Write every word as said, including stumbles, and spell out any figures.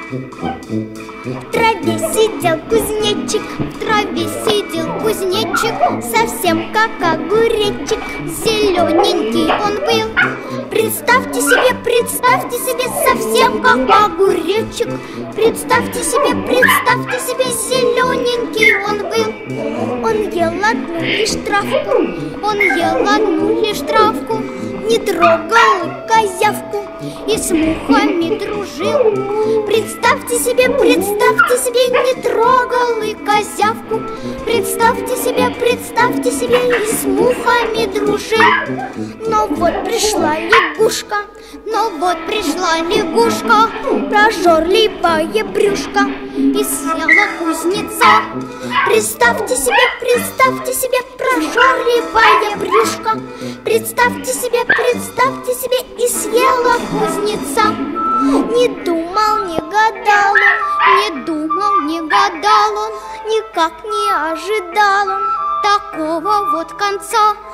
В траве сидел кузнечик, в траве сидел кузнечик, совсем как огуречек, зелененький он был. Представьте себе, представьте себе, совсем как огуречек. Представьте себе, представьте себе, зелененький он был. Он ел одну лишь травку, он ел одну лишь травку, не трогал козявку и с мухами дружил. Представьте себе, представьте себе, не трогал и козявку. Представьте себе, представьте себе, и с мухами дружил. Но вот пришла лягушка, но вот пришла лягушка, прожорливая брюшко, и съела кузнеца. Представьте себе, представьте себе, прожорливая брюшко. Представьте себе, представьте себе, и съела кузнеца. Не думал, не гадал он, не думал, не гадал он, никак не ожидал он такого вот конца.